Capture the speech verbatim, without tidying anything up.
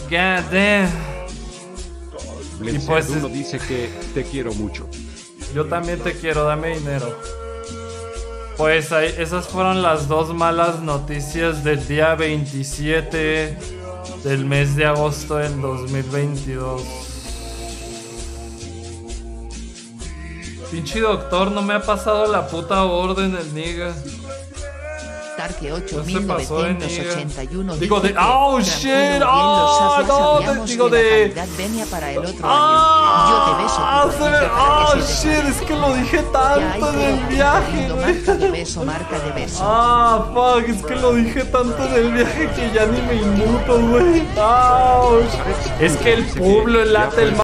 God damn. Y pues uno dice que te quiero mucho. Yo también te quiero, dame dinero. Pues ahí, esas fueron las dos malas noticias del día veintisiete del mes de agosto del dos mil veintidós. Pinche doctor, no me ha pasado la puta orden el nigga. Tarque No ocho se mil pasó de novecientos ochenta y uno. Digo de... dice ¡Oh, que, shit! tranquilo, bien, ¡Oh, los no! sabíamos Digo que la de... calidad venía para el otro ¡Ah! año. Yo te beso, ¡Ah, tu se me... gordito, para ¡Oh, que se te shit! pare. Es que lo dije Ya hay tanto en todo el bonito, viaje, lindo, güey. marca de beso, marca de beso. Ah, fuck, es que lo dije tanto en el viaje que ya ni me inmuto, güey. ¡Ah! Es que el pueblo late el